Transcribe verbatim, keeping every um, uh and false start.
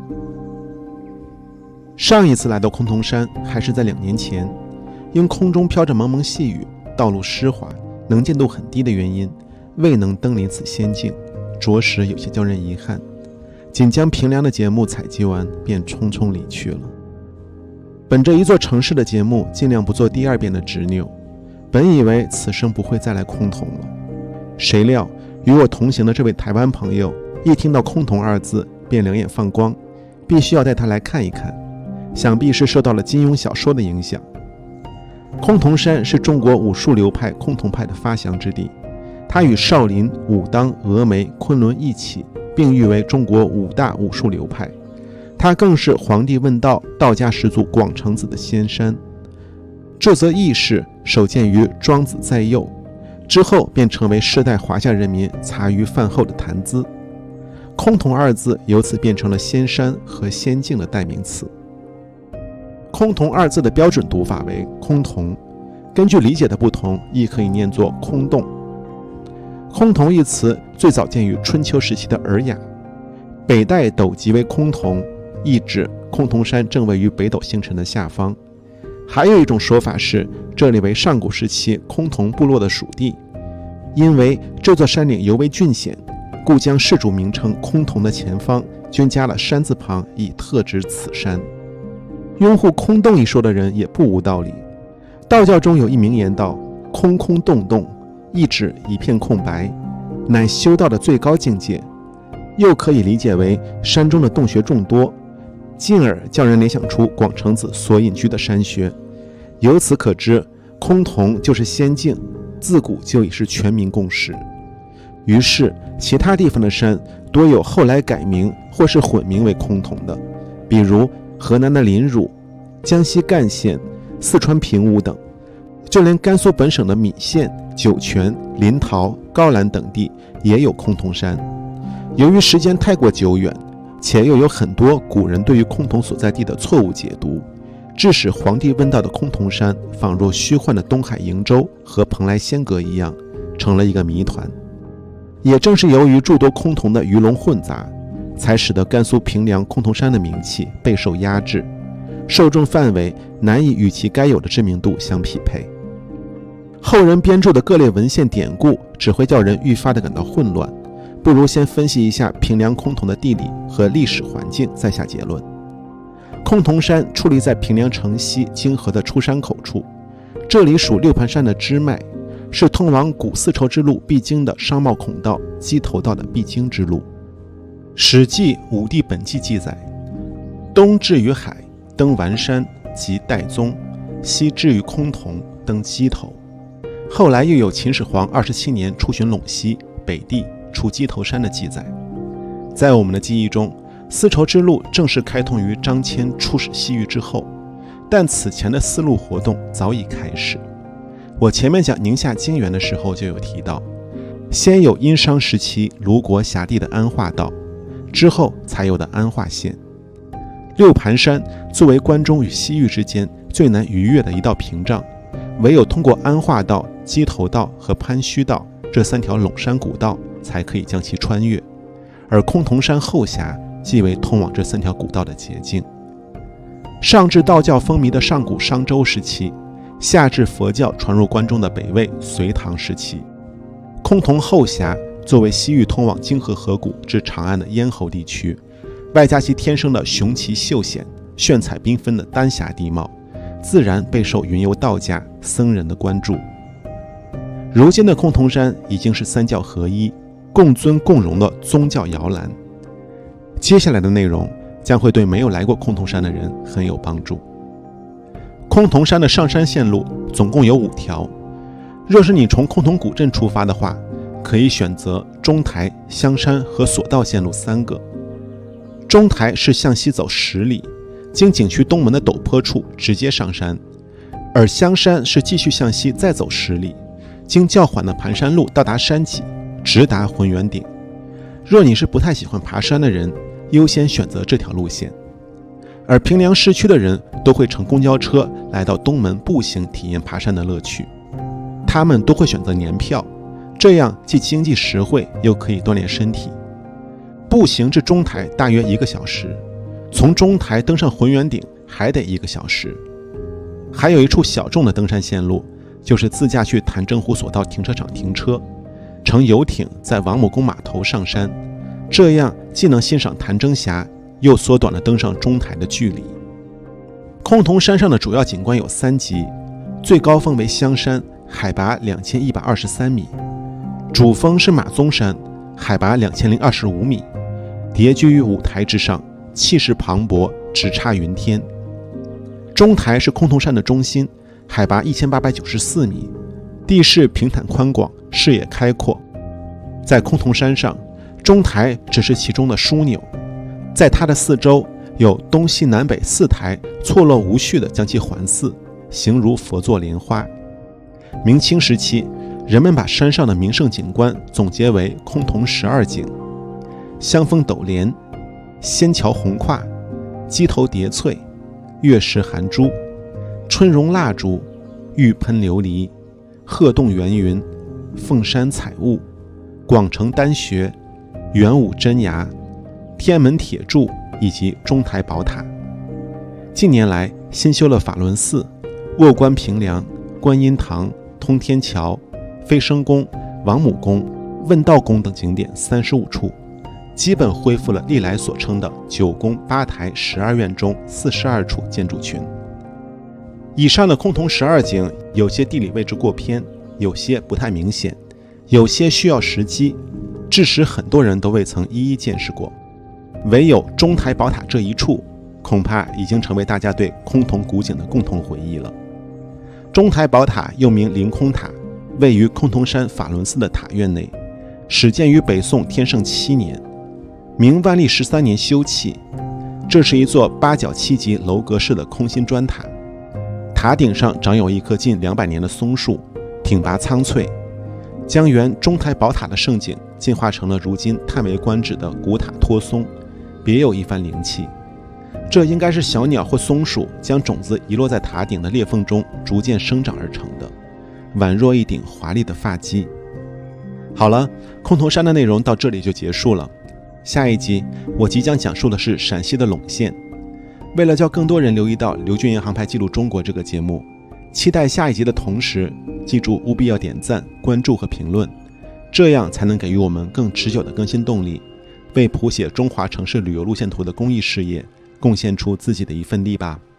上一次来到崆峒山还是在两年前，因空中飘着蒙蒙细雨，道路湿滑，能见度很低的原因，未能登临此仙境，着实有些叫人遗憾。仅将平凉的节目采集完，便匆匆离去了。本着一座城市的节目，尽量不做第二遍的执拗。本以为此生不会再来崆峒了，谁料与我同行的这位台湾朋友，一听到崆峒二字便两眼放光，必须要带他来看一看。想必是受到了金庸小说的影响。崆峒山是中国武术流派崆峒派的发祥之地，它与少林、武当、峨眉、昆仑一起并誉为中国五大武术流派。它更是黄帝问道道家始祖广成子的仙山。这则轶事首见于庄子在右，之后便成为世代华夏人民茶余饭后的谈资。崆峒二字由此变成了仙山和仙境的代名词。崆峒二字的标准读法为崆峒，根据理解的不同，亦可以念作空洞。崆峒一词最早见于春秋时期的《尔雅》，北代斗即为崆峒，意指崆峒山正位于北斗星辰的下方。还有一种说法是，这里为上古时期崆峒部落的属地，因为这座山岭尤为峻险，故将氏主名称崆峒的前方均加了山字旁，以特指此山。拥护空洞一说的人也不无道理。道教中有一名言道：空空洞洞，意指一片空白，乃修道的最高境界。又可以理解为山中的洞穴众多，进而叫人联想出广成子所隐居的山穴。由此可知，崆峒就是仙境，自古就已是全民共识。于是其他地方的山多有后来改名或是混名为崆峒的，比如河南的临汝、江西赣县、四川平武等，就连甘肃本省的岷县、酒泉、临洮、高兰等地也有崆峒山。由于时间太过久远，且又有很多古人对于崆峒所在地的错误解读，致使黄帝问道的崆峒山仿若虚幻的东海瀛洲和蓬莱仙阁一样，成了一个谜团。也正是由于诸多崆峒的鱼龙混杂，才使得甘肃平凉崆峒山的名气备受压制，受众范围难以与其该有的知名度相匹配。后人编著的各类文献典故只会叫人愈发的感到混乱，不如先分析一下平凉崆峒的地理和历史环境，再下结论。崆峒山矗立在平凉城西泾河的出山口处，这里属六盘山的支脉，是通往古丝绸之路必经的商贸孔道鸡头道的必经之路。史记武帝本纪记载，东至于海，登完山即岱宗，西至于崆峒，登鸡头。后来又有秦始皇二十七年出巡陇西、北地、出鸡头山的记载。在我们的记忆中，丝绸之路正式开通于张骞出使西域之后，但此前的丝路活动早已开始。我前面讲宁夏泾原的时候就有提到，先有殷商时期卢国辖地的安化道，之后才有的安化县。六盘山作为关中与西域之间最难逾越的一道屏障，唯有通过安化道、鸡头道和潘须道这三条陇山古道才可以将其穿越，而崆峒山后峡即为通往这三条古道的捷径。上至道教风靡的上古商周时期，下至佛教传入关中的北魏、隋唐时期，崆峒后峡作为西域通往泾河河谷至长安的咽喉地区，外加其天生的雄奇秀险、炫彩缤纷的丹霞地貌，自然备受云游道家、僧人的关注。如今的崆峒山已经是三教合一、共尊共荣的宗教摇篮。接下来的内容将会对没有来过崆峒山的人很有帮助。崆峒山的上山线路总共有五条，若是你从崆峒古镇出发的话，可以选择中台、香山和索道线路三个。中台是向西走十里，经景区东门的陡坡处直接上山，而香山是继续向西再走十里，经较缓的盘山路到达山脊，直达浑源顶。若你是不太喜欢爬山的人，优先选择这条路线。而平凉市区的人都会乘公交车来到东门步行体验爬山的乐趣，他们都会选择年票，这样既经济实惠又可以锻炼身体。步行至中台大约一个小时， 从中台登上浑源顶还得一个小时。还有一处小众的登山线路，就是自驾去潭柘湖索道停车场停车，乘游艇在王母宫码头上山，这样既能欣赏潭柘峡，又缩短了登上中台的距离。崆峒山上的主要景观有三级，最高峰为香山，海拔两千一百二十三米，主峰是马鬃山，海拔两千零二十五米，叠居于五台之上，气势磅礴，直插云天。中台是崆峒山的中心，海拔一千八百九十四米，地势平坦宽广，视野开阔。在崆峒山上，中台只是其中的枢纽，在它的四周有东西南北四台错落无序地将其环伺，形如佛座莲花。明清时期，人们把山上的名胜景观总结为崆峒十二景：香峰斗莲、仙桥红跨、鸡头叠翠、月食寒珠、春融蜡烛、玉喷琉璃、鹤洞圆云、凤山彩雾、广成丹穴、元武真崖、天门铁柱以及中台宝塔。近年来新修了法轮寺、卧关平凉、观音堂、通天桥、飞升宫、王母宫、问道宫等景点三十五处，基本恢复了历来所称的九宫八台十二院中四十二处建筑群。以上的崆峒十二景，有些地理位置过偏，有些不太明显，有些需要时机，致使很多人都未曾一一见识过。唯有中台宝塔这一处，恐怕已经成为大家对崆峒古景的共同回忆了。中台宝塔又名凌空塔，位于崆峒山法轮寺的塔院内，始建于北宋天圣七年，明万历十三年修葺。这是一座八角七级楼阁式的空心砖塔，塔顶上长有一棵近两百年的松树，挺拔苍翠，将原中台宝塔的盛景进化成了如今叹为观止的古塔托松，别有一番灵气。这应该是小鸟或松鼠将种子遗落在塔顶的裂缝中逐渐生长而成的，宛若一顶华丽的发髻。好了，崆峒山的内容到这里就结束了。下一集我即将讲述的是陕西的陇县。为了叫更多人留意到刘军岩航拍记录中国这个节目，期待下一集的同时，记住务必要点赞、关注和评论，这样才能给予我们更持久的更新动力，为谱写中华城市旅游路线图的公益事业贡献出自己的一份力吧。